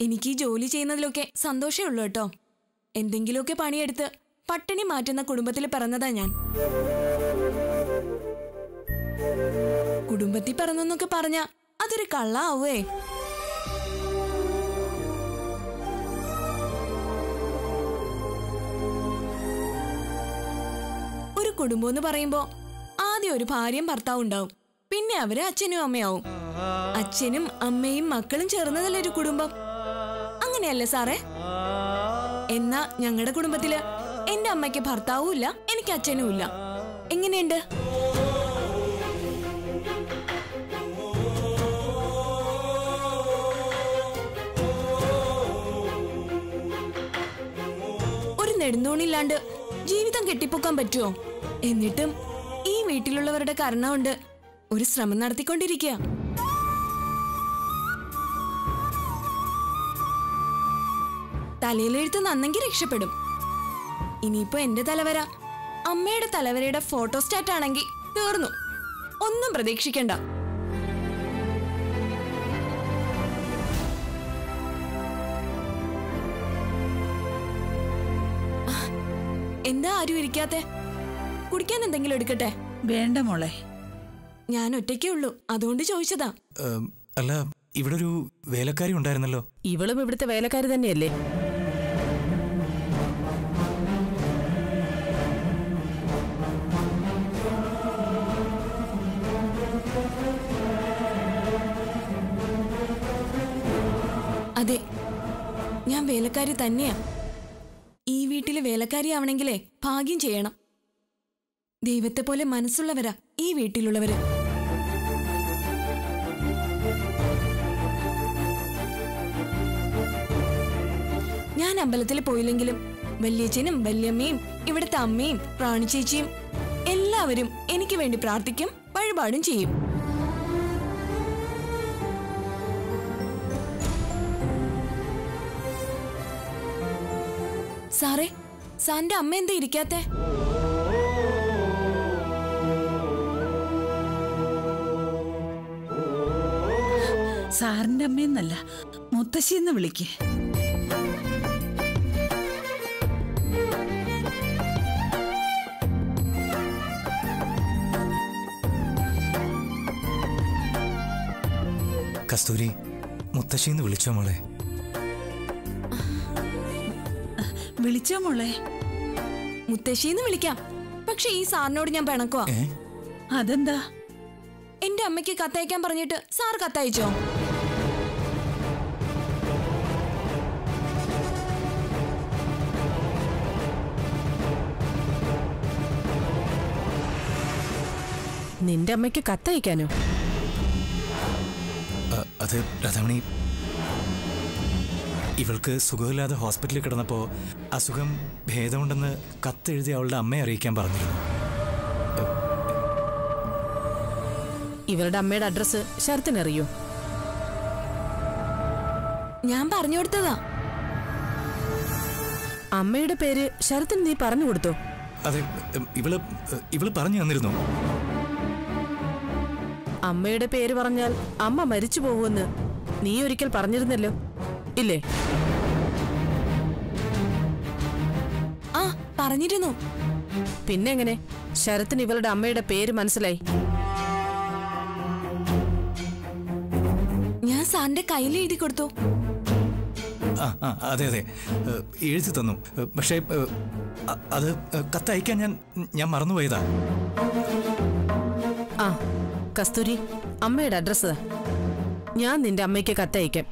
എനിക്ക് ഈ ജോലി ചെയ്യുന്നതിലൊക്കെ സന്തോഷമേ ഉള്ളൂ കേട്ടോ. എന്തെങ്കിലുമൊക്കെ പണിയെടുത്ത് പട്ടിണി മാറ്റുന്ന കുടുംബത്തിൽ പിറന്നതാ ഞാൻ. കുടുംബത്തിൽ പിറന്നെന്നൊക്കെ പറഞ്ഞ അതൊരു കള്ളാവേ. ഒരു കുടുംബം എന്ന് പറയുമ്പോ ആദ്യം ഒരു ഭാര്യയും ഭർത്താവും ഉണ്ടാവും, പിന്നെ അവര് അച്ഛനും അമ്മയാവും. അച്ഛനും അമ്മയും മക്കളും ചേർന്നതല്ലേ ഒരു കുടുംബം, അങ്ങനെയല്ലേ സാറേ? എന്നാ ഞങ്ങളുടെ കുടുംബത്തില് എന്റെ അമ്മയ്ക്ക് ഭർത്താവും ഇല്ല, എനിക്ക് അച്ഛനും ഇല്ല. എങ്ങനെയുണ്ട്? ഒരു നെടുന്തോണില്ലാണ്ട് ജീവിതം കെട്ടിപ്പൊക്കാൻ പറ്റുമോ? എന്നിട്ടും ഈ വീട്ടിലുള്ളവരുടെ കരുണ കൊണ്ട് ഒരു ശ്രമം നടത്തിക്കൊണ്ടിരിക്കുക. തലയിലെഴുത്ത് നന്നെങ്കിൽ രക്ഷപ്പെടും. ഇനിയിപ്പോ എന്റെ തലവര അമ്മയുടെ തലവരയുടെ ഫോട്ടോസ്റ്റാറ്റ് ആണെങ്കിൽ തീർന്നു, ഒന്നും പ്രതീക്ഷിക്കണ്ട. എന്താ ആരും ഇരിക്കാത്തെ? കുടിക്കാൻ എന്തെങ്കിലും എടുക്കട്ടെ? വേണ്ട മോളെ, ഞാൻ ഒറ്റയ്ക്കേ ഉള്ളൂ, അതുകൊണ്ട് ചോദിച്ചതാ. അല്ല, ഇവിടെ ഒരു വേലക്കാരി ഉണ്ടായിരുന്നല്ലോ. ഇവളും ഇവിടുത്തെ വേലക്കാരി തന്നെയല്ലേ? അതെ, ഞാൻ വേലക്കാരി തന്നെയാ. ഈ വീട്ടിലെ വേലക്കാരി ആവണെങ്കിലേ ഭാഗ്യം ചെയ്യണം. ദൈവത്തെ പോലെ മനസ്സുള്ളവരാ ഈ വീട്ടിലുള്ളവര്. ഞാൻ അമ്പലത്തിൽ പോയില്ലെങ്കിലും വല്യച്ഛനും വല്യമ്മയും ഇവിടുത്തെ അമ്മയും റാണി ചേച്ചിയും എല്ലാവരും എനിക്ക് വേണ്ടി പ്രാർത്ഥിക്കും, വഴിപാടും ചെയ്യും. സാറേ, സാറിന്റെ അമ്മ എന്താ ഇരിക്കാത്തെ? സാറിന്റെ അമ്മയെന്നല്ല, മുത്തശ്ശിന്ന് വിളിക്കേ. കസ്തൂരി, മുത്തശ്ശിന്ന് വിളിച്ചോ മോളെ? വിളിച്ചോ മോളെ? മുത്തശ്ശിന്ന് വിളിക്കാം, പക്ഷെ ഈ സാറിനോട് ഞാൻ പിണക്കുവാ. അതെന്താ? എന്റെ അമ്മയ്ക്ക് കത്തയക്കാൻ പറഞ്ഞിട്ട് സാർ കത്തയച്ചോ? നിന്റെ അമ്മയ്ക്ക് കത്തയക്കാനോ? അത് രാധാമണി, ഇവൾക്ക് സുഖമില്ലാതെ ഹോസ്പിറ്റലിൽ കിടന്നപ്പോ അസുഖം ഭേദമുണ്ടെന്ന് കത്തെഴുതി അവളുടെ അമ്മയെ അറിയിക്കാൻ പറഞ്ഞിരുന്നു. ഇവരുടെ അമ്മയുടെ അഡ്രസ് ശരത്തിനറിയോ? ഞാൻ പറഞ്ഞു കൊടുത്തതാ. അമ്മയുടെ പേര് ശരത്തിന് നീ പറഞ്ഞു കൊടുത്തോ? അതെ, ഇവള് പറഞ്ഞു തന്നിരുന്നു. അമ്മയുടെ പേര് പറഞ്ഞാൽ അമ്മ മരിച്ചു പോകുമെന്ന് നീ ഒരിക്കൽ പറഞ്ഞിരുന്നല്ലോ, ഇല്ലേ? ആ, പറഞ്ഞിരുന്നു. പിന്നെങ്ങനെ ശരത്തിന് ഇവളുടെ അമ്മയുടെ പേര് മനസ്സിലായി? ഞാൻ സാറിന്റെ കയ്യിൽ എഴുതി കൊടുത്തു. അതെ അതെ, എഴുതി തന്നു. പക്ഷേ അത് കത്തയക്കാൻ ഞാൻ മറന്നുപോയതാ. ആ കസ്തൂരി, അമ്മയുടെ അഡ്രസ് ഞാൻ നിന്റെ അമ്മയ്ക്ക് കത്തയക്കാം.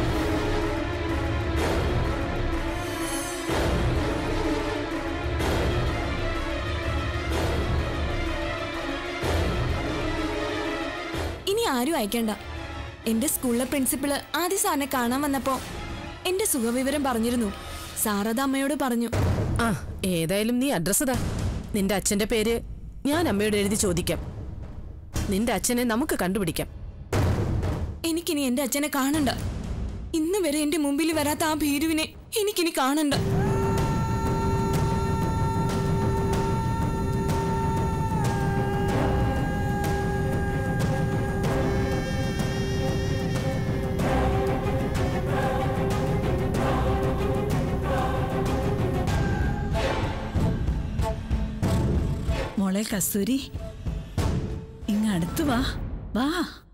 ഇനി ആരും അയക്കണ്ട. എന്റെ സ്കൂളിലെ പ്രിൻസിപ്പള് ആദ്യ സാറിനെ കാണാൻ വന്നപ്പോ എന്റെ സുഖവിവരം പറഞ്ഞിരുന്നു. സാറത് അമ്മയോട് പറഞ്ഞു. ആ, ഏതായാലും നീ അഡ്രസ് താ. നിന്റെ അച്ഛന്റെ പേര് ഞാൻ അമ്മയോട് എഴുതി ചോദിക്കാം. നിന്റെ അച്ഛനെ നമുക്ക് കണ്ടുപിടിക്കാം. എനിക്കിനി എന്റെ അച്ഛനെ കാണണ്ട. ഇന്ന് വരെ എന്റെ മുമ്പിൽ വരാത്ത ആ ഭീരുവിനെ എനിക്കിനി കാണണ്ട. മോളെ കസ്തൂരി, ഇങ്ങടുത്ത് വാ വാ.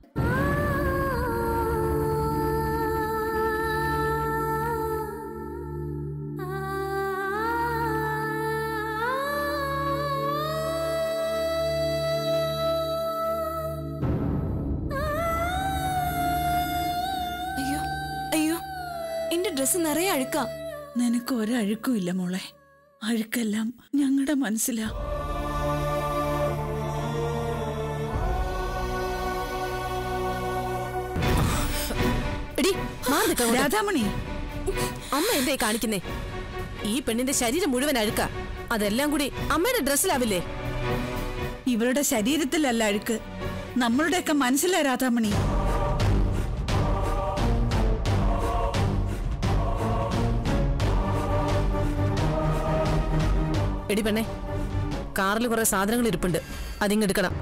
അയ്യോ അയ്യോ, എന്റെ ഡ്രസ്സ് നിറയെ അഴുക്കാ. നിനക്ക് ഒരഴുക്കും ഇല്ല മോളെ. അഴുക്കെല്ലാം ഞങ്ങളുടെ മനസ്സിലാ. രാധാമണി, അമ്മ എന്തായി കാണിക്കുന്നേ? ഈ പെണ്ണിന്റെ ശരീരം മുഴുവൻ അഴുക്ക. അതെല്ലാം കൂടി അമ്മയുടെ ഡ്രസ്സിലാവില്ലേ? ഇവരുടെ ശരീരത്തിലല്ല അഴുക്ക്, നമ്മളുടെയൊക്കെ മനസ്സിലാ രാധാമണി. എടി പെണ്ണെ, കാറിൽ കുറെ സാധനങ്ങൾ ഇരിപ്പുണ്ട്, അതിങ്ങെടുക്കണം.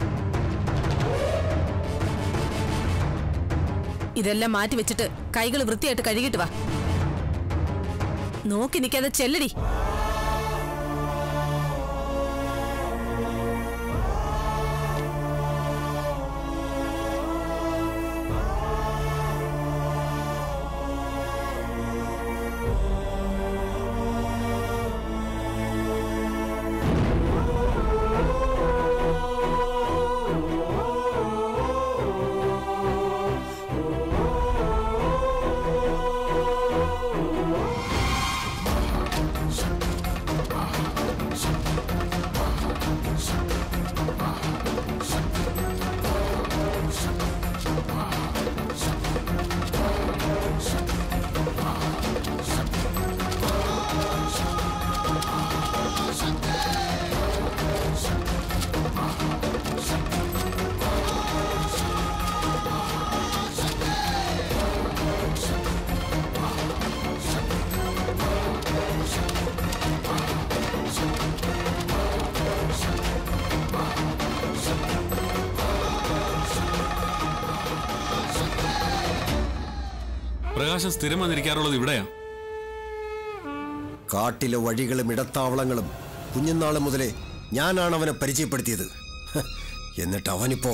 ഇതെല്ലാം മാറ്റി വെച്ചിട്ട് കൈകൾ വൃത്തിയായിട്ട് കഴുകിട്ട് വാ. നോക്കി നിൽക്കാതെ ചെല്ലടി. പ്രകാശം സ്ഥിരം വന്നിരിക്കാറുള്ളത് ഇവിടെയാ. കാട്ടിലെ വഴികളും ഇടത്താവളങ്ങളും കുഞ്ഞുനാള് മുതലേ ഞാനാണ് അവനെ പരിചയപ്പെടുത്തിയത്. എന്നിട്ട് അവനിപ്പോ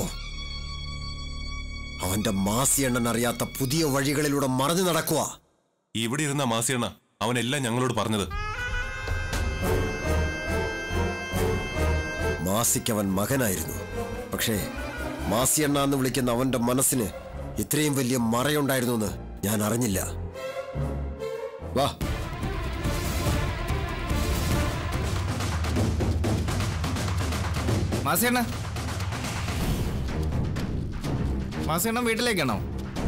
അവന്റെ മാസിയണ്ണൻ അറിയാത്ത പുതിയ വഴികളിലൂടെ മറഞ്ഞു നടക്കുക. ഇവിടെ ഇരുന്ന മാസിയണ്ണ അവനെല്ലാം ഞങ്ങളോട് പറഞ്ഞത്. മാസിക്കവൻ മകനായിരുന്നു. പക്ഷേ മാസിയണ്ണ എന്ന് വിളിക്കുന്ന അവന്റെ മനസ്സിന് ഇത്രയും വലിയ മറയുണ്ടായിരുന്നു എന്ന് ഞാൻ അറിഞ്ഞില്ല. വാ. മാസിയണ്ണ, മാസിയണ്ണ വീട്ടിലേക്കാണോ?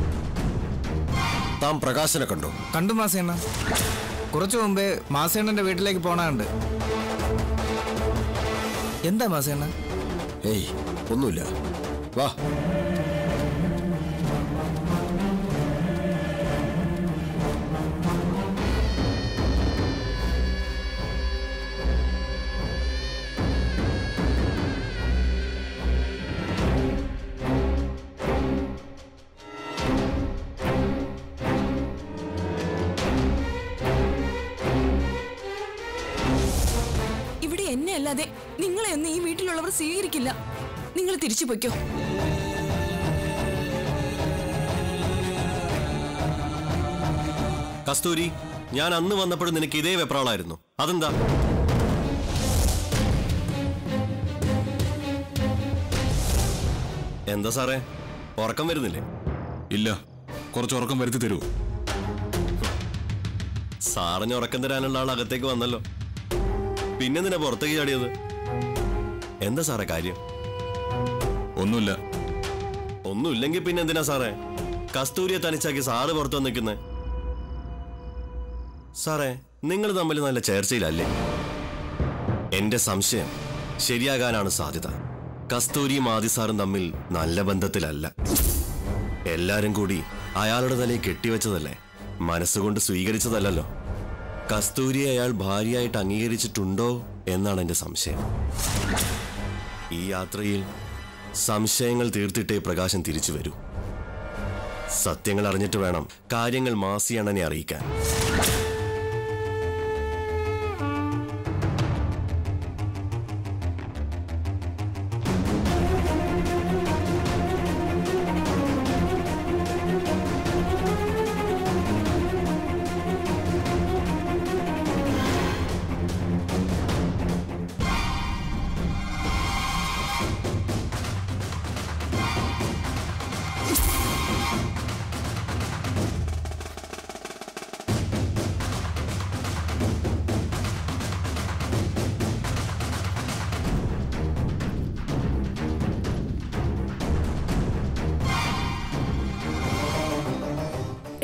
താൻ പ്രകാശനെ കണ്ടോ? കണ്ടു മാസിയണ്ണ. കുറച്ചു മുമ്പേ മാസിയണ്ണന്റെ വീട്ടിലേക്ക് പോണുണ്ട്. എന്താ മാസിയണ്ണ? ഏയ്, ഒന്നുമില്ല. വാ. എന്നെ അല്ലാതെ നിങ്ങളെ ഒന്നും ഈ വീട്ടിലുള്ളവർ സ്വീകരിക്കില്ല. നിങ്ങൾ തിരിച്ചു പൊയ്ക്കോ. കസ്തൂരി, ഞാൻ അന്ന് വന്നപ്പോഴും നിനക്ക് ഇതേ വെപ്രാളായിരുന്നു. അതെന്താ? എന്താ സാറേ, ഉറക്കം വരുന്നില്ലേ? ഇല്ല, കുറച്ച് ഉറക്കം വരുത്തി തരൂ. സാറിന് ഉറക്കം തരാനുള്ള ആൾ അകത്തേക്ക് വന്നല്ലോ, പിന്നെ നിന്നെ പുറത്തേക്ക് ചാടിയത്? എന്താ സാറേ കാര്യം? ഒന്നുമില്ല. ഒന്നുമില്ലെങ്കിൽ പിന്നെ എന്തിനാ സാറേ കസ്തൂരിയെ തനിച്ചാക്കി സാറ് പുറത്തു നിൽക്കുന്നേ? സാറേ, നിങ്ങൾ തമ്മിൽ നല്ല ചേർച്ചയിലല്ലേ? എന്റെ സംശയം ശരിയാകാനാണ് സാധ്യത. കസ്തൂരിയും ആദിസാറും തമ്മിൽ നല്ല ബന്ധത്തിലല്ല. എല്ലാരും കൂടി അയാളുടെ തലയിൽ കെട്ടിവെച്ചതല്ലേ, മനസ്സുകൊണ്ട് സ്വീകരിച്ചതല്ലോ. കസ്തൂരിയെ അയാൾ ഭാര്യയായിട്ട് അംഗീകരിച്ചിട്ടുണ്ടോ എന്നാണ് എന്റെ സംശയം. ഈ യാത്രയിൽ സംശയങ്ങൾ തീർത്തിട്ടേ പ്രകാശം തിരിച്ചു വരൂ. സത്യങ്ങൾ അറിഞ്ഞിട്ട് വേണം കാര്യങ്ങൾ മാസിയണ്ണനെ അറിയിക്കാൻ.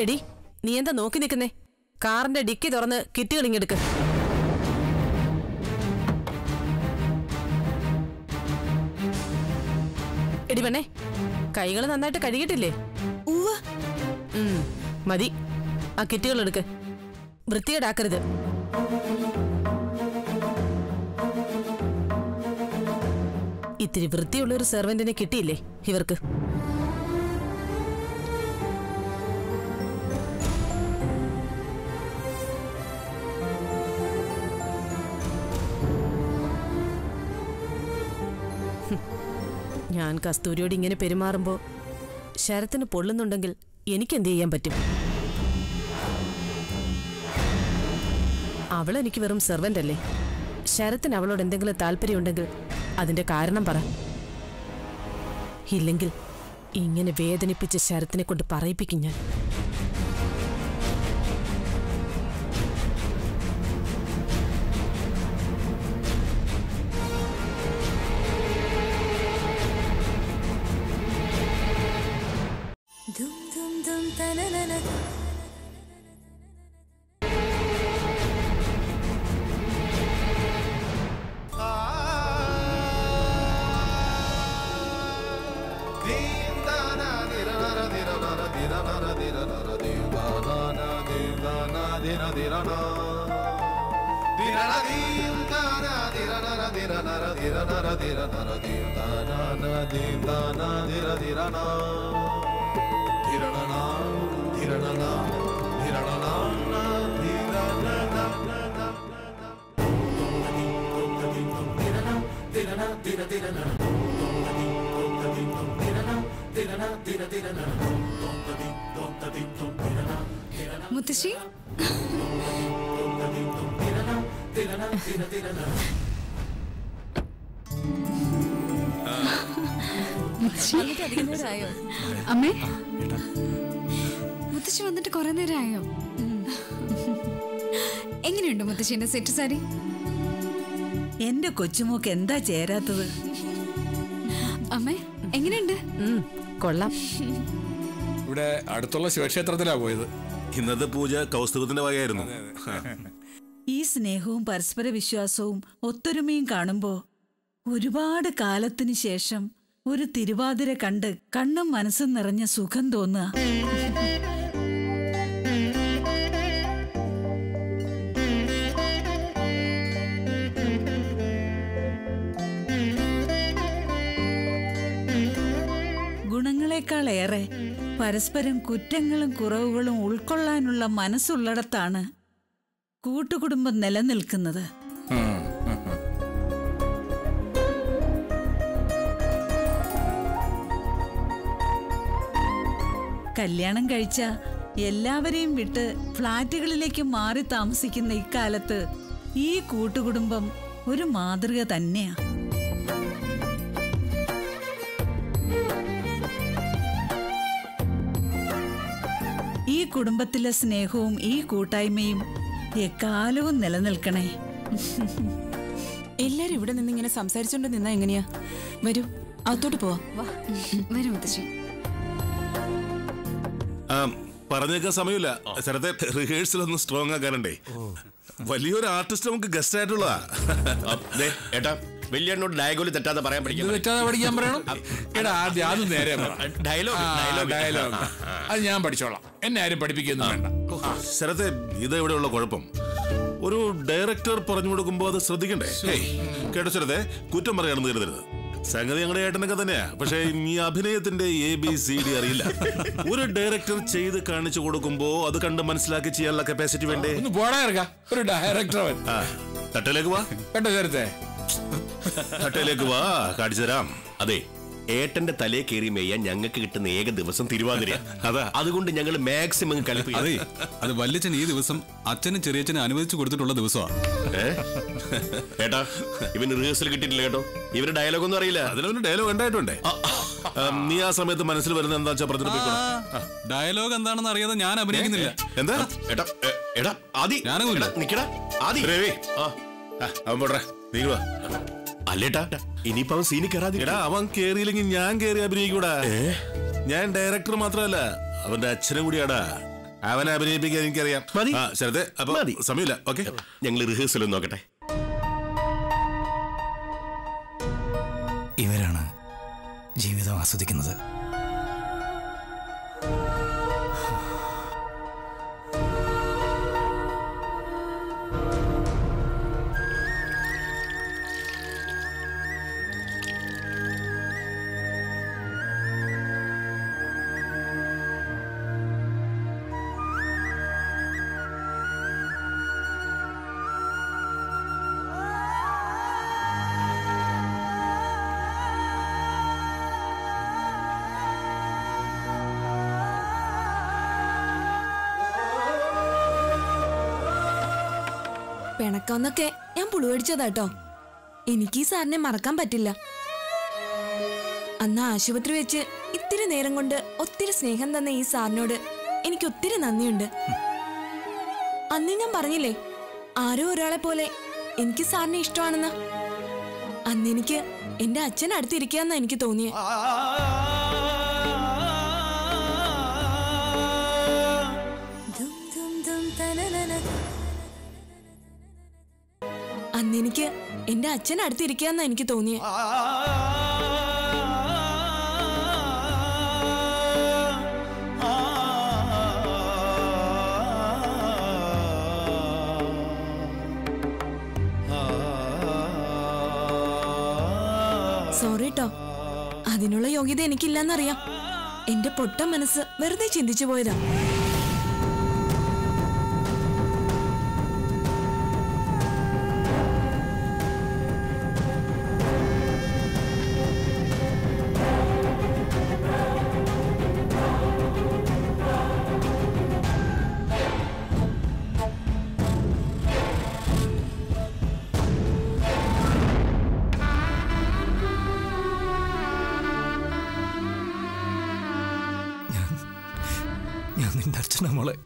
എടി നീ എന്താ നോക്കി നിൽക്കുന്നേ? കാറിന്റെ ഡിക്കി തുറന്ന് കിറ്റുകൾ ഇങ്ങെടുക്ക്. എടി പെണ്ണേ, കൈകൾ നന്നായിട്ട് കഴുകിയിട്ടില്ലേ? മതി, ആ കിറ്റുകൾ എടുക്ക്. വൃത്തികേടാക്കരുത്. ഇത്തിരി വൃത്തിയുള്ള ഒരു സെർവന്റിനെ കിട്ടിയില്ലേ ഇവർക്ക്? ഞാൻ കസ്തൂരിയോട് ഇങ്ങനെ പെരുമാറുമ്പോ ശരത്തിന് പൊള്ളുന്നുണ്ടെങ്കിൽ എനിക്കെന്ത് ചെയ്യാൻ പറ്റും? അവളെനിക്ക് വെറും സെർവന്റ് അല്ലേ? ശരത്തിന് അവളോട് എന്തെങ്കിലും താല്പര്യമുണ്ടെങ്കിൽ അതിന്റെ കാരണം പറ. ഇല്ലെങ്കിൽ ഇങ്ങനെ വേദനിപ്പിച്ച ശരത്തിനെ കൊണ്ട് പറയിപ്പിക്കും ഞാൻ. മുത്തശ്ശി, അമ്മേ, മുത്തശ്ശി വന്നിട്ട് കുറെ നേരമായോ? എങ്ങനെയുണ്ട് മുത്തശ്ശിന്റെ സെറ്റ് സാരി? എന്റെ കൊച്ചുമോക്ക് എന്താ ചേരാത്തത്? അമ്മേ എങ്ങനെയുണ്ട്? കൊള്ളാം. ഇവിടെ അടുത്തുള്ള ശിവക്ഷേത്രത്തിലാ പോയത്. ഇന്നത്തെ പൂജ കൗസ്തുഭത്തിന്റെ വകയായിരുന്നു. ഈ സ്നേഹവും പരസ്പര വിശ്വാസവും ഒത്തൊരുമയും കാണുമ്പോ ഒരുപാട് കാലത്തിന് ശേഷം ഒരു തിരുവാതിര കണ്ട് കണ്ണും മനസ്സും നിറഞ്ഞ സുഖം തോന്നുക. ഗുണങ്ങളെക്കാളേറെ പരസ്പരം കുറ്റങ്ങളും കുറവുകളും ഉൾക്കൊള്ളാനുള്ള മനസ്സുള്ളിടത്താണ് കൂട്ടുകുടുംബം നിലനിൽക്കുന്നത്. കല്യാണം കഴിച്ച എല്ലാവരെയും വിട്ട് ഫ്ലാറ്റുകളിലേക്ക് മാറി താമസിക്കുന്ന ഇക്കാലത്ത് ഈ കൂട്ടുകുടുംബം ഒരു മാതൃക തന്നെയാ. ഈ കുടുംബത്തിലെ സ്നേഹവും ഈ കൂട്ടായ്മയും എക്കാലവും നിലനിൽക്കണേ. എല്ലാരും ഇവിടെ നിന്ന് ഇങ്ങനെ സംസാരിച്ചോണ്ട് നിന്നാ എങ്ങനെയാ? വരൂ, അകത്തോട്ട് പോവാ. വരൂ മുത്തശ്ശി. പറഞ്ഞേക്കാൻ സമയമില്ല. സ്ഥലത്തെ റിഹേഴ്സൽ ഒന്ന് സ്ട്രോങ് ആക്കാനുണ്ടേ. വലിയൊരു ആർട്ടിസ്റ്റ് നമുക്ക് ഗസ്റ്റ് ആയിട്ടുള്ളതാ. ഏട്ടാ, വലിയോട് ഡയഗോലി തെറ്റാതെ പറയാൻ പഠിക്കാൻ പറയണം. എടാ ആദ്യം അത് നേരെ ഡയലോഗ് അത് ഞാൻ പഠിച്ചോളാം. എന്നെ ആരും പഠിപ്പിക്കുന്നു വേണ്ട. സ്ഥലത്തെ ഇതെവിടെയുള്ള കുഴപ്പം? ഒരു ഡയറക്ടർ പറഞ്ഞു കൊടുക്കുമ്പോ അത് ശ്രദ്ധിക്കണ്ടേ? കേട്ടോ സ്ഥലത്തെ കുറ്റം പറയാണെന്ന് കരുതരുത്. സംഗതി ഞങ്ങളുടെ ഏട്ടനൊക്കെ തന്നെയാ. പക്ഷെ ഈ അഭിനയത്തിന്റെ ABCD അറിയില്ല. ഒരു ഡയറക്ടർ ചെയ്ത് കാണിച്ചു കൊടുക്കുമ്പോ അത് കണ്ട് മനസ്സിലാക്കി ചെയ്യാനുള്ള കപ്പാസിറ്റി വേണ്ടേ? ഒരു ഡയറക്ടർ തട്ടയിലേക്ക് വാ. കേട്ടോ ചേർത്തേ, തട്ടയിലേക്ക് വാ, കാണിച്ചു തരാം. അതെ, ഏട്ടന്റെ തലയെ കയറി മെയ്യാൻ ഞങ്ങൾക്ക് കിട്ടുന്ന ഏക ദിവസം തിരുവാതിര. അതാ, അതുകൊണ്ട് ഞങ്ങൾ മാക്സിമം കളിപ്പിക്കും. അതെ, അത് വല്യച്ഛൻ ഈ ദിവസം അച്ഛനും ചെറിയച്ഛനും അനുവദിച്ചു കൊടുത്തിട്ടുള്ള ദിവസമാണ്. ഏട്ടാ, ഇവന് റിഹേഴ്സൽ കിട്ടിയിട്ടില്ല കേട്ടോ. ഇവര് ഡയലോഗ് ഒന്നും അറിയില്ല. അതിനൊരു ഡയലോഗ് ഉണ്ടായിട്ടുണ്ടേ. നീ ആ സമയത്ത് മനസ്സിൽ വരുന്നത് എന്താ വെച്ചാൽ പറഞ്ഞിട്ട് ഡയലോഗ് എന്താണെന്ന് അറിയാതെ ഞാൻ അഭിനയിക്കുന്നില്ല. എന്താ ഏട്ടാ, ഏട്ടാ ആദി ഞാനൊന്നുമില്ല. നിക്കടാ ആദി. അവൻ പോട്ടെ, നീ വാ. അല്ലേട്ടാ, ഇനിയിപ്പോ അവൻ സീനി കയറാതിടാ. അവൻ കേറിയില്ലെങ്കിൽ ഞാൻ കേറി അഭിനയിക്കൂടാ. ഞാൻ ഡയറക്ടർ മാത്രമല്ല, അവന്റെ അച്ഛനും കൂടിയാടാ. അവനെ അഭിനയിപ്പിക്കാൻ എനിക്കറിയാം. ശരത്തെ അപ്പൊ സമയമില്ല. ഓക്കെ, ഞങ്ങൾ റിഹേഴ്സൽ നോക്കട്ടെ. ഇവരാണ് ജീവിതം ആസ്വദിക്കുന്നത്. പിണക്കമെന്നൊക്കെ ഞാൻ പുളുവടിച്ചതാട്ടോ. എനിക്ക് ഈ സാറിനെ മറക്കാൻ പറ്റില്ല. അന്ന് ആശുപത്രി വെച്ച് ഇത്തിരി നേരം കൊണ്ട് ഒത്തിരി സ്നേഹം തന്ന ഈ സാറിനോട് എനിക്ക് ഒത്തിരി നന്ദിയുണ്ട്. അന്ന് ഞാൻ പറഞ്ഞില്ലേ ആരോ ഒരാളെ പോലെ എനിക്ക് സാറിനെ ഇഷ്ടമാണെന്ന്. അന്ന് എനിക്ക് എന്റെ അച്ഛൻ അടുത്തിരിക്കാന്നാ എനിക്ക് തോന്നിയേ. അന്നെനിക്ക് എന്റെ അച്ഛൻ അടുത്തിരിക്കാന്നാ എനിക്ക് തോന്നിയേ. സോറി ട്ടോ, അതിനുള്ള യോഗ്യത എനിക്കില്ലെന്നറിയാം. എന്റെ പൊട്ട മനസ്സ് വെറുതെ ചിന്തിച്ചു പോയതാ. ഞാൻ നിന്റെ അച്ഛനാ മോളെ.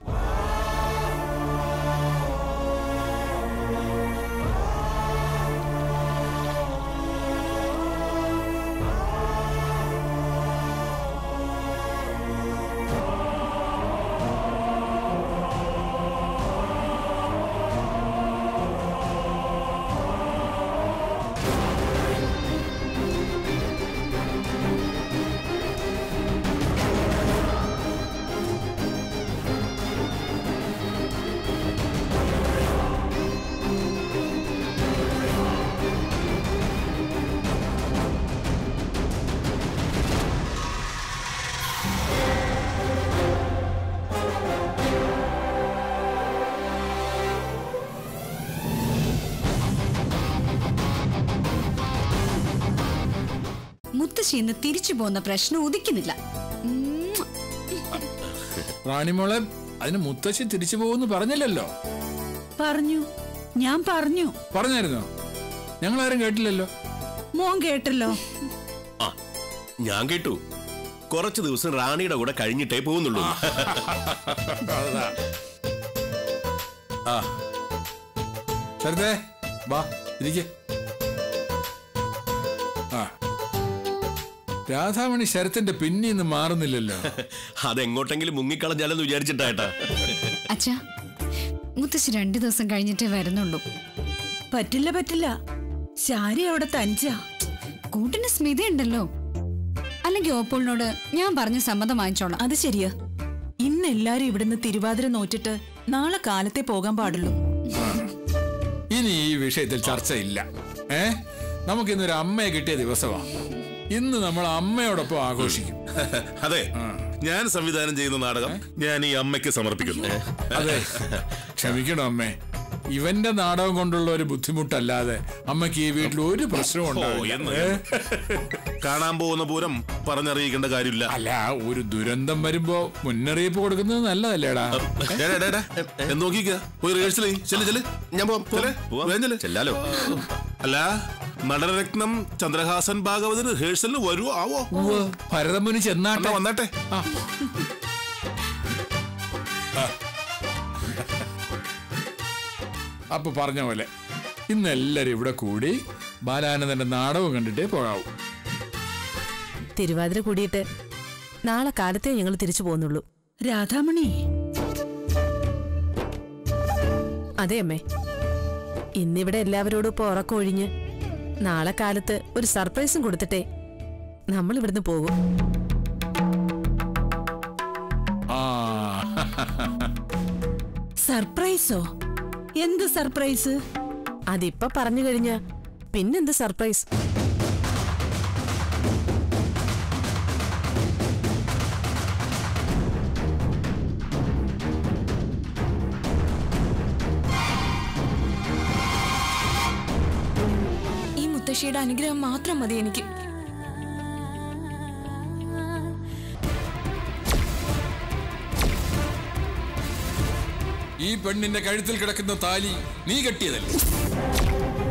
മുത്തശ്ശിന്ന് തിരിച്ചു പോകുന്ന പ്രശ്നം ഉദിക്കുന്നില്ല. റാണിമോളെ, അതിന് മുത്തശ്ശി തിരിച്ചു പോകുന്നു പറഞ്ഞില്ലല്ലോ. പറഞ്ഞു, ഞാൻ പറഞ്ഞു. പറഞ്ഞായിരുന്നോ? ഞങ്ങളാരും കേട്ടില്ലല്ലോ. മോൻ കേട്ടല്ലോ. ഞാൻ കേട്ടു. കുറച്ചു ദിവസം റാണിയുടെ കൂടെ കഴിഞ്ഞിട്ടേ പോകുന്നുള്ളൂ. ശരതേ വാ ഇരിക്കെ. രാധാമണി ശരത്തിന്റെ പിന്നീന്ന് മാറുന്നില്ലല്ലോ. അതെങ്ങോട്ടെങ്കിലും മുങ്ങിക്കളഞ്ഞാലെന്ന് വിചാരിച്ചിട്ടാ. അച്ഛാ, മുത്തശ്ശി 2 ദിവസം കഴിഞ്ഞിട്ടേ വരുന്നുള്ളൂ. പറ്റില്ല പറ്റില്ല, ശാരി അവിടെ തനിച്ചാ. കൂട്ടിന് സ്മിത ഉണ്ടല്ലോ. അല്ലെങ്കിൽ ഓപ്പോളിനോട് ഞാൻ പറഞ്ഞ് സമ്മതം വാങ്ങിച്ചോളാം. അത് ശരിയാ. ഇന്ന് എല്ലാരും ഇവിടുന്ന് തിരുവാതിര നോറ്റിട്ട് നാളെ കാലത്തെ പോകാൻ പാടുള്ളൂ. ഇനി ഈ വിഷയത്തിൽ ചർച്ചയില്ല. നമുക്കിന്നൊരു അമ്മയെ കിട്ടിയ ദിവസമാ. ഇന്ന് നമ്മൾ അമ്മയോടൊപ്പം ആഘോഷിക്കും. അതെ, ഞാൻ സംവിധാനം ചെയ്യുന്ന നാടകം ഞാൻ ഈ അമ്മയ്ക്ക് സമർപ്പിക്കുന്നു. അതെ, ക്ഷമിക്കണം അമ്മേ. ഇവന്റെ നാടകം കൊണ്ടുള്ള ഒരു ബുദ്ധിമുട്ടല്ലാതെ അമ്മയ്ക്ക് ഈ വീട്ടിൽ ഒരു പ്രശ്നവും ഉണ്ടാവില്ല. കാണാൻ പോകുന്ന പൂരം പറഞ്ഞറിയിക്കേണ്ട കാര്യമില്ല. അല്ല, ഒരു ദുരന്തം വരുമ്പോ മുന്നറിയിപ്പ് കൊടുക്കുന്നത് നല്ലതല്ലേടാ. നോക്കിക്ക, പോയി റിഹേഴ്സൽ ഞാൻ ചെല്ലാലോ. അല്ല, നടനരത്നം ചന്ദ്രഹാസൻ ഭാഗവതന് റിഹേഴ്സലിന് വരുവോ ആവോ? ഭരതമുനി ചെന്നാട്ടെ. വന്നാട്ടെ. അപ്പൊ പറഞ്ഞ പോലെ ഇന്ന് എല്ലാരും ഇവിടെ കൂടി ബാലാനന്ദന്റെ നാടകം കണ്ടിട്ടേ പോകാവൂ. തിരുവാതിര കൂടിയിട്ട് നാളെ കാലത്തേ ഞങ്ങൾ തിരിച്ചു പോകുന്നുള്ളൂ. രാധാമണി, അതെ അമ്മേ, ഇന്നിവിടെ എല്ലാവരോടും ഇപ്പൊ ഉറക്കമൊഴിഞ്ഞ് നാളെ കാലത്ത് ഒരു സർപ്രൈസും കൊടുത്തിട്ടേ നമ്മൾ ഇവിടുന്ന് പോകും. സർപ്രൈസോ? എന്ത് സർപ്രൈസ്? അതിപ്പോ പറഞ്ഞു കഴിഞ്ഞ പിന്നെന്ത് സർപ്രൈസ്? ഈ മുത്തശ്ശിയുടെ അനുഗ്രഹം മാത്രം മതി എനിക്ക്. ഈ പെണ്ണിന്റെ കഴുത്തിൽ കിടക്കുന്ന താലി നീ കെട്ടിയതല്ലേ?